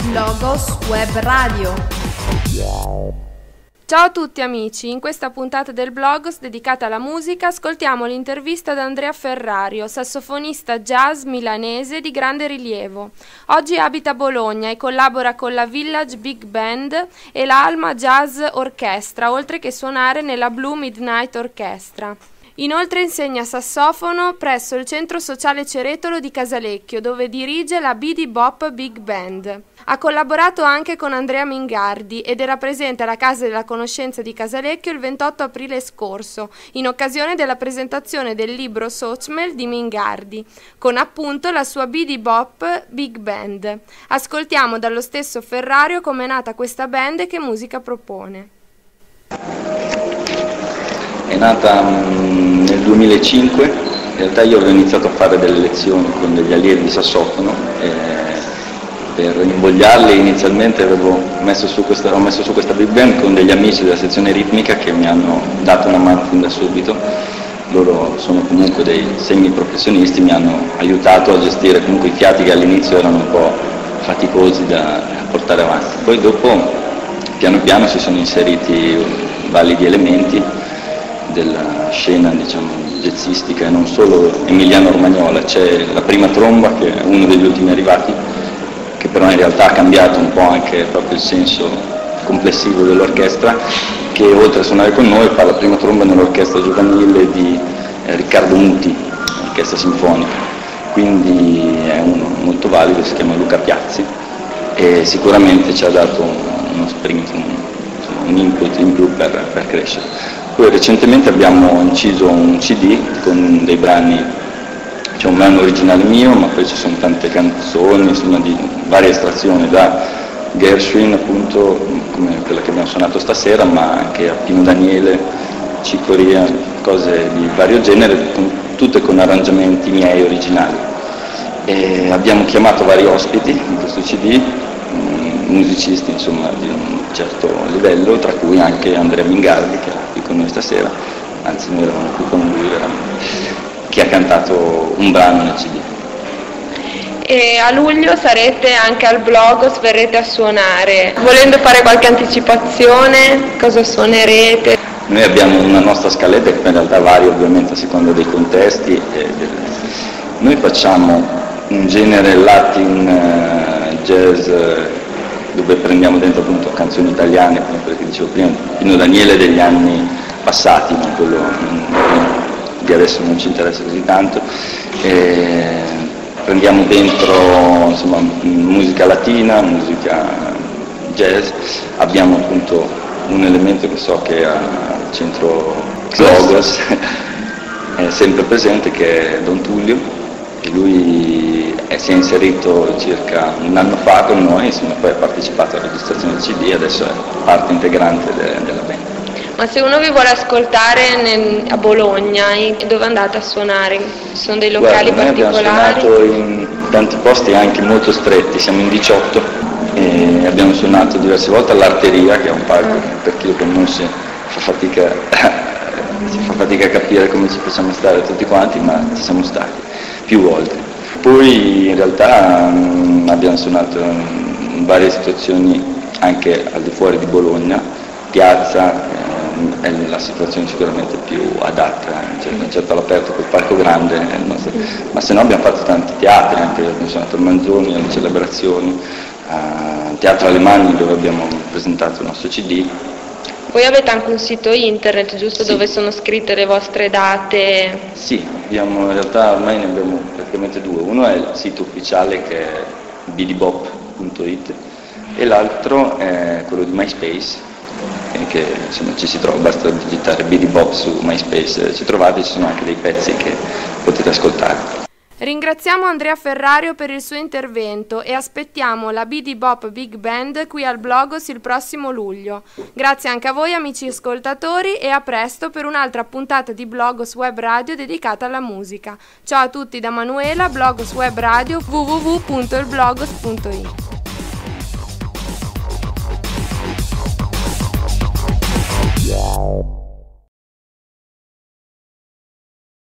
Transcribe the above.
Logos Web Radio. Ciao a tutti amici, in questa puntata del Blogos dedicata alla musica ascoltiamo l'intervista ad Andrea Ferrario, sassofonista jazz milanese di grande rilievo. Oggi abita a Bologna e collabora con la Village Big Band e la Alma Jazz Orchestra, oltre che suonare nella Blue Midnight Orchestra. Inoltre insegna sassofono presso il Centro Sociale Ceretolo di Casalecchio, dove dirige la BD Bop Big Band. Ha collaborato anche con Andrea Mingardi ed era presente alla Casa della Conoscenza di Casalecchio il 28 aprile scorso, in occasione della presentazione del libro Sochmel di Mingardi, con appunto la sua BD Bop Big Band. Ascoltiamo dallo stesso Ferrario come è nata questa band e che musica propone. È nata nel 2005, in realtà io avevo iniziato a fare delle lezioni con degli allievi di sassofono e per invogliarli inizialmente ho messo su questa big band con degli amici della sezione ritmica che mi hanno dato una mano fin da subito. Loro sono comunque dei semi-professionisti, mi hanno aiutato a gestire comunque i fiati che all'inizio erano un po' faticosi da portare avanti. Poi dopo piano piano si sono inseriti validi elementi della scena, diciamo, jazzistica e non solo emiliano-romagnola. C'è la prima tromba che è uno degli ultimi arrivati, che però in realtà ha cambiato un po' anche proprio il senso complessivo dell'orchestra, che oltre a suonare con noi fa la prima tromba nell'orchestra giovanile di Riccardo Muti, orchestra sinfonica, quindi è uno molto valido, si chiama Luca Piazzi e sicuramente ci ha dato uno sprint, un input in più per crescere. Poi recentemente abbiamo inciso un CD con dei brani, c'è un brano originale mio, ma poi ci sono tante canzoni, insomma, di varie estrazioni, da Gershwin appunto, come quella che abbiamo suonato stasera, ma anche a Pino Daniele, Cicoria, cose di vario genere, tutte con arrangiamenti miei originali. E abbiamo chiamato vari ospiti in questo CD, musicisti insomma di un certo livello, tra cui anche Andrea Mingardi che è qui con noi stasera, anzi noi eravamo qui con lui che ha cantato un brano nel CD. E a luglio sarete anche al Blogos, verrete a suonare. Volendo fare qualche anticipazione, cosa suonerete? Noi abbiamo una nostra scaletta che in realtà varia ovviamente a seconda dei contesti. Noi facciamo un genere latin jazz dove prendiamo dentro appunto canzoni italiane, come quelle che dicevo prima, Pino Daniele degli anni passati, ma quello di adesso non ci interessa così tanto. Prendiamo dentro insomma musica latina, musica jazz, abbiamo appunto un elemento che so che al centro Logos è sempre presente, che è Don Tullio, e lui si è inserito circa un anno fa con noi, insomma, poi ha partecipato alla registrazione del CD e adesso è parte integrante della band. Ma se uno vi vuole ascoltare a Bologna, dove andate a suonare? Ci sono dei locali particolari? Abbiamo suonato in tanti posti anche molto stretti, siamo in 18 e abbiamo suonato diverse volte all'Arteria, che è un palco che per chi lo conosce fa fatica a capire come ci facciamo stare tutti quanti, ma ci siamo stati più volte. Poi in realtà abbiamo suonato in varie situazioni anche al di fuori di Bologna, Piazza è la situazione sicuramente più adatta, cioè, un concerto all'aperto col palco grande, ma se no abbiamo fatto tanti teatri, anche abbiamo suonato al Manzoni, alle celebrazioni, al Teatro Alemanni dove abbiamo presentato il nostro CD. Voi avete anche un sito internet, giusto, sì, dove sono scritte le vostre date? Sì, in realtà ormai ne abbiamo praticamente due. Uno è il sito ufficiale che è bdbop.it e l'altro è quello di MySpace, che insomma ci si trova, basta digitare bdbop su MySpace, ci trovate, ci sono anche dei pezzi che potete ascoltare. Ringraziamo Andrea Ferrario per il suo intervento e aspettiamo la BD Bop Big Band qui al Blogos il prossimo luglio. Grazie anche a voi amici ascoltatori e a presto per un'altra puntata di Blogos Web Radio dedicata alla musica. Ciao a tutti da Manuela, Blogos Web Radio, www.ilblogos.it.